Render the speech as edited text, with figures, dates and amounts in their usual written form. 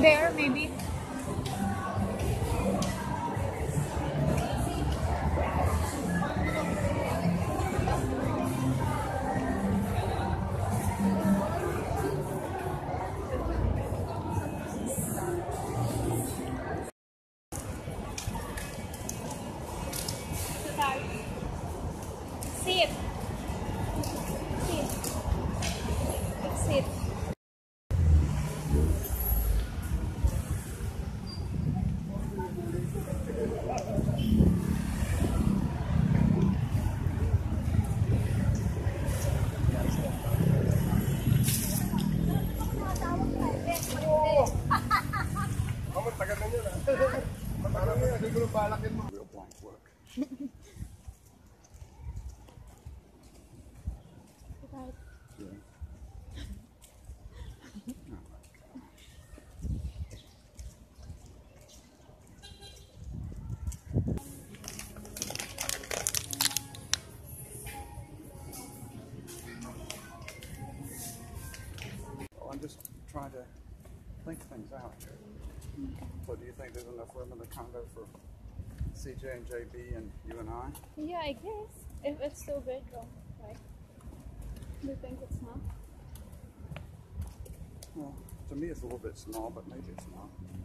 There, maybe. Sit. Sit. Sit. Real blank look. Yeah. Well, I'm just trying to think things out here. So do you think there's enough room in the condo for CJ and JB and you and I? Yeah, I guess. If it's 2 bedroom, right? Do you think it's not? Well, to me it's a little bit small, but maybe it's not.